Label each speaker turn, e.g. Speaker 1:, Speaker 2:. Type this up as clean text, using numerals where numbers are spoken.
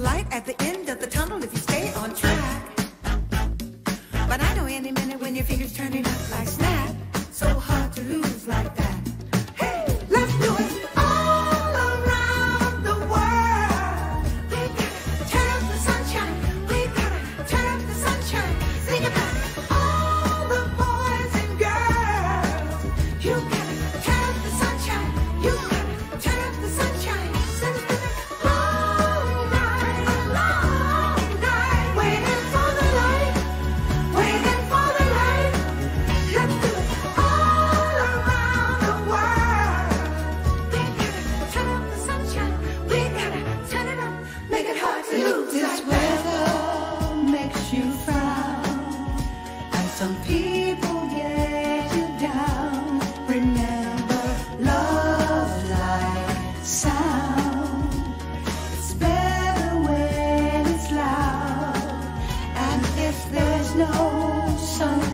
Speaker 1: light at the end of the tunnel if you stay on track. But I know any minute when your fingers turning up like snap, so hard to lose like that. Hey, let's do it all around the world. We gotta turn up the sunshine. We gotta turn up the sunshine. Think about it. All the boys and girls. You gotta turn up the sunshine. You gotta turn up the sunshine. Long night, waiting for the light, waiting for the light. Let's do it all around the world. We gotta turn up the sunshine. We gotta turn it up, make it hard to lose. This weather makes you frown, and some people get you down. Remember, love like sound. It's better when it's loud, and if there's no sun.